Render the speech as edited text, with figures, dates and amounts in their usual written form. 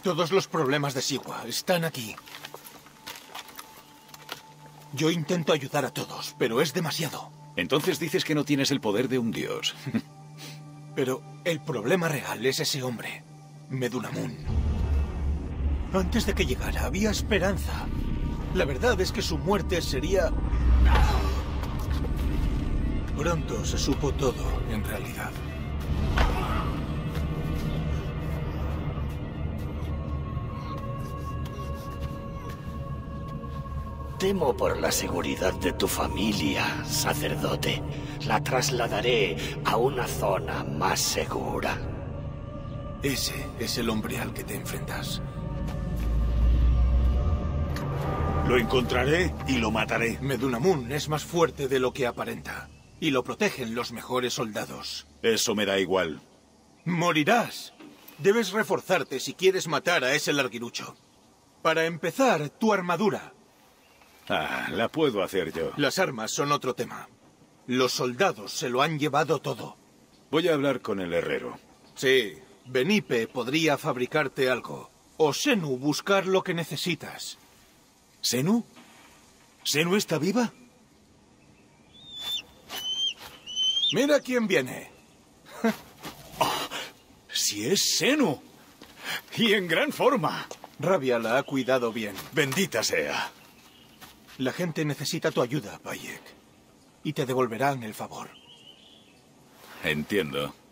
Todos los problemas de Siwa están aquí. Yo intento ayudar a todos, pero es demasiado. Entonces dices que no tienes el poder de un dios. Pero el problema real es ese hombre, Medunamun. Antes de que llegara había esperanza. La verdad es que su muerte sería... Pronto se supo todo, en realidad. Temo por la seguridad de tu familia, sacerdote. La trasladaré a una zona más segura. Ese es el hombre al que te enfrentas. Lo encontraré y lo mataré. Medunamun es más fuerte de lo que aparenta. Y lo protegen los mejores soldados. Eso me da igual. ¡Morirás! Debes reforzarte si quieres matar a ese larguirucho. Para empezar, tu armadura. Ah, la puedo hacer yo. Las armas son otro tema. Los soldados se lo han llevado todo. Voy a hablar con el herrero. Sí, Benipe podría fabricarte algo. O Senu buscar lo que necesitas. ¿Senu? ¿Senu está viva? Mira quién viene. ¡Si es Senu! ¡Y en gran forma! Rabia la ha cuidado bien. Bendita sea. La gente necesita tu ayuda, Bayek. Y te devolverán el favor. Entiendo.